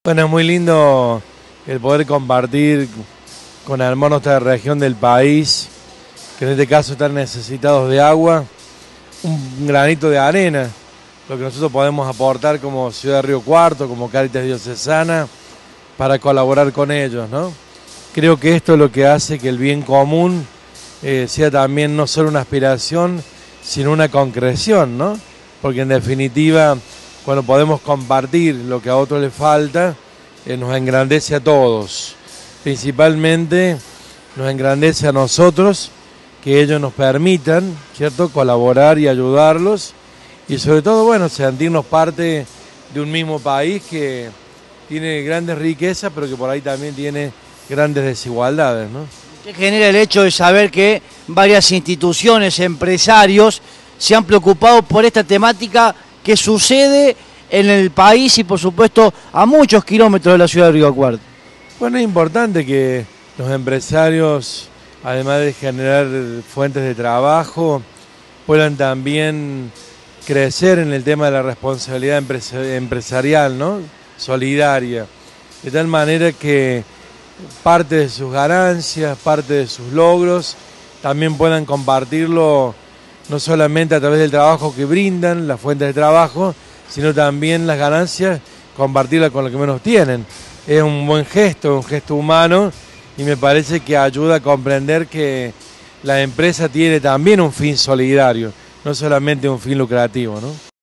Bueno, es muy lindo el poder compartir con hermanos de esta región del país, que en este caso están necesitados de agua, un granito de arena, lo que nosotros podemos aportar como Ciudad de Río Cuarto, como Cáritas Diocesana, para colaborar con ellos, ¿no? Creo que esto es lo que hace que el bien común sea también no solo una aspiración, sino una concreción, ¿no? Porque en definitiva, cuando podemos compartir lo que a otro le falta, nos engrandece a todos. Principalmente nos engrandece a nosotros, que ellos nos permitan, ¿cierto?, colaborar y ayudarlos. Y sobre todo, bueno, sentirnos parte de un mismo país que tiene grandes riquezas, pero que por ahí también tiene grandes desigualdades, ¿no? ¿Qué genera el hecho de saber que varias instituciones, empresarios, se han preocupado por esta temática que sucede en el país y por supuesto a muchos kilómetros de la ciudad de Río Cuarto? Bueno, es importante que los empresarios, además de generar fuentes de trabajo, puedan también crecer en el tema de la responsabilidad empresarial, ¿no?, solidaria, de tal manera que parte de sus ganancias, parte de sus logros, también puedan compartirlo no solamente a través del trabajo que brindan, las fuentes de trabajo, sino también las ganancias, compartirlas con los que menos tienen. Es un buen gesto, un gesto humano, y me parece que ayuda a comprender que la empresa tiene también un fin solidario, no solamente un fin lucrativo, ¿no?